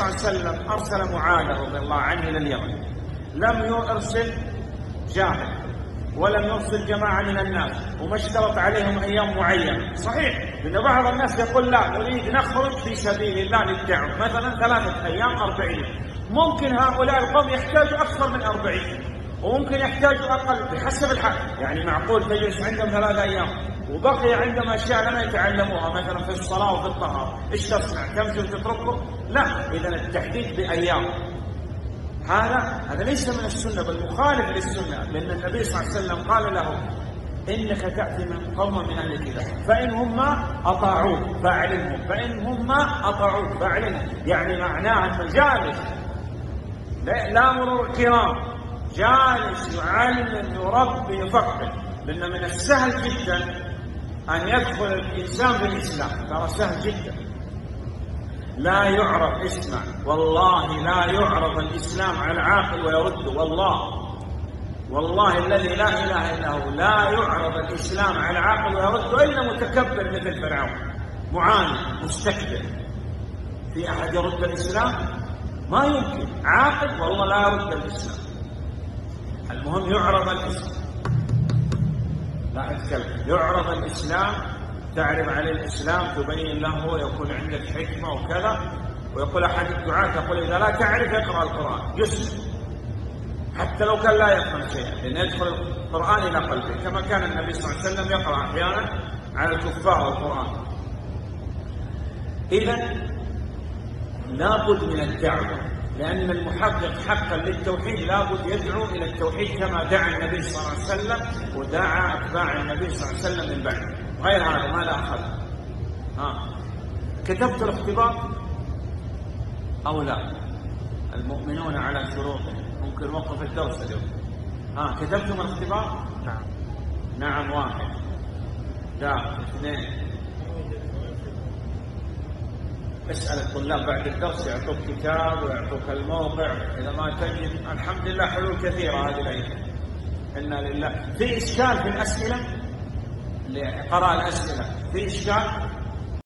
صلى الله عليه وسلم أرسل معاذ رضي الله عنه إلى اليمن، لم يرسل جاهل ولم يرسل جماعة من الناس، وما اشترط عليهم أيام معينة. صحيح لأن بعض الناس يقول لا نريد نخرج في سبيل الله للدعوة مثلا 3 أيام 40، ممكن هؤلاء القوم يحتاجوا أكثر من 40 وممكن يحتاجوا أقل بحسب الحال. يعني معقول تجلس عندهم 3 أيام وبقي عندهم أشياء لم يتعلموها مثلا في الصلاة وفي الطهارة، إيش تصنع؟ تمشي وتتركه؟ لا، إذا التحديد بأيام هذا ليس من السنة بل مخالف للسنة، لأن النبي صلى الله عليه وسلم قال له إنك تأتي من قوم من أهل الكتاب فإنهم ما أطاعوك فأعلمهم، فإنهم ما أطاعوك فأعلمهم. يعني معناه أنه جالس لا مرور كرام، جالس يعلم يربي يفقه. لأن من السهل جدا أن يدخل الإنسان في الإسلام، ترى سهل جدا. لا يعرض، اسمع والله لا يعرض الإسلام على العاقل ويرده، والله الذي لا إله إلا هو لا يعرض الإسلام على العاقل ويرده إلا متكبر مثل فرعون، معاند مستكبر. في أحد يرد الإسلام؟ ما يمكن. عاقل والله لا يرد الإسلام. المهم يعرض الإسلام، لا أتكلم، يعرض الإسلام، تعرف عليه الإسلام، تبين له، يكون عندك حكمة وكذا. ويقول أحد الدعاة يقول إذا لا تعرف اقرأ القرآن، يسلم حتى لو كان لا يفهم شيئا، لأن يدخل القرآن إلى قلبه، كما كان النبي صلى الله عليه وسلم يقرأ أحيانا على الكفار القرآن. إذن لابد من الدعوة، لأن المحقق حقا للتوحيد لابد يدعو إلى التوحيد كما دعا النبي صلى الله عليه وسلم ودعا أتباع النبي صلى الله عليه وسلم من بعد. غير هذا ما لا أخذ. كتبت الاختبار أو لا؟ المؤمنون على شروطهم. ممكن وقف الدرس اليوم. كتبتم الاختبار؟ نعم 1. لا 2. اسأل الطلاب بعد الدرس يعطوك كتاب ويعطوك الموقع، إذا ما تجد الحمد لله حلول كثيرة هذه الأيام. إنا لله. في إشكال في الأسئلة لقراءة الأسئلة، في إشكال